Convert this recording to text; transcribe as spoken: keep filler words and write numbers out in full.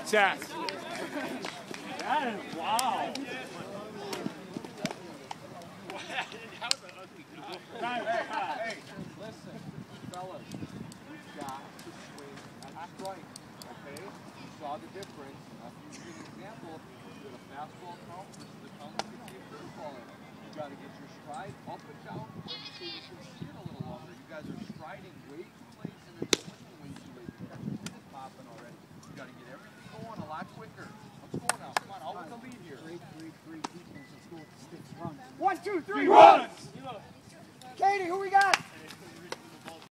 Check. That is, wow. Hey, hey, listen, fellas, we've got to swing at strike, okay? You saw the difference. I'll give you an example. You get a fastball count versus a count you can see a curveball in. You got to get your stride up and down quick so you can see it a little longer. You guys are striding way